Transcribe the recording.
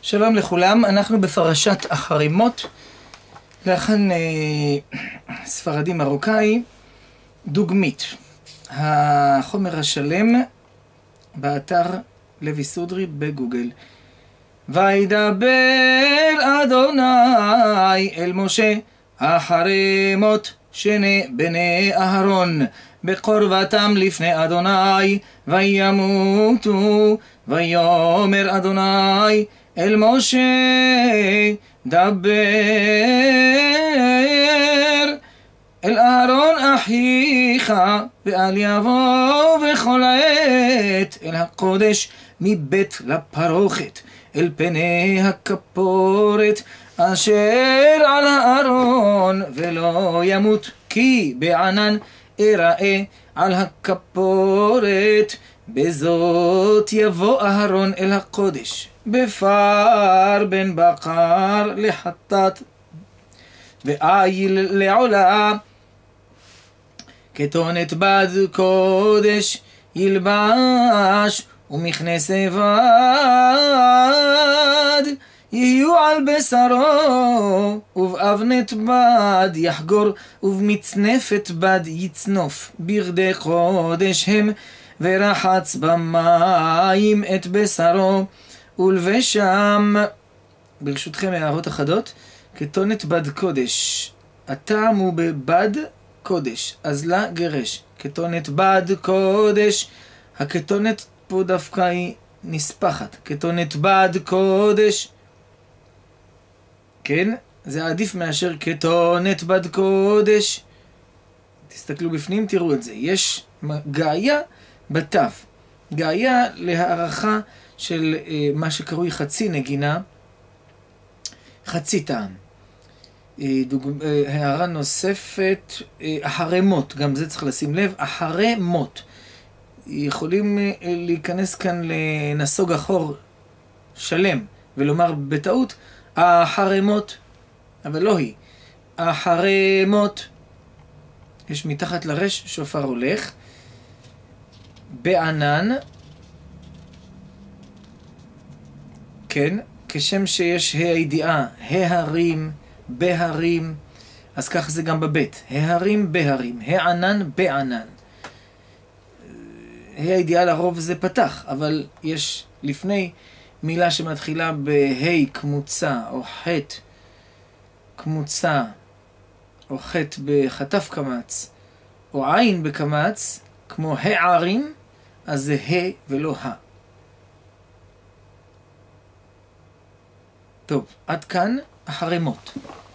שלום לכולם, אנחנו בפרשת אחרי מות, לחן ספרדי מרוקאי, דוגמית. החומר השלם באתר לוי סודרי בגוגל. וידבר אדוני אל משה אחרי מות שני בני אהרון בקרבתם לפני אדוני וימותו. ויאמר אדוני אל משה דבר אל אהרון אחיך ואל יבוא בכל העת אל הקודש מבית לפרוכת אל פני הכפורת אשר על הארון ולא ימות כי בענן אראה על הכפורת. בזאת יבוא אהרון אל הקודש בפר בן בקר לחטאת ואיל לעולה כתונת בד קודש ילבש ומכנסי בד יהיו על בשרו ובאבנת בד יחגור ובמצנפת בד יצנוף בגדי קודש הם ורחץ במים את בשרו ולבשם. ברשותכם הערות אחדות. כתונת בד קודש, הטעם הוא בבד קודש, אז לה גרש. כתונת בד קודש, הכתונת פה דווקא היא נספחת. כתונת בד קודש, כן, זה עדיף מאשר כתונת בד קודש. תסתכלו בפנים, תראו את זה. יש גאיה בתף, גאיה להערכה של מה שקרוי חצי נגינה, חצי טעם. הערה נוספת, אחרי מות, גם זה צריך לשים לב, אחרי מות. יכולים להיכנס כאן לנסוג אחור שלם ולומר בטעות אחרי מות, אבל לא היא. אחרי מות, יש מתחת לרש שופר הולך, בענן, כן, כשם שיש הידיעה, ההרים, בהרים, אז כך זה גם בבית, ההרים, בהרים, הענן, בענן. הידיעה לרוב זה פתח, אבל יש לפני מילה שמתחילה בהי כמוצה, או חט כמוצה, או חט בחטף קמץ, או עין בקמץ, כמו הערים, אז זה ה ולא ה. טוב, עד כאן אחרי מות.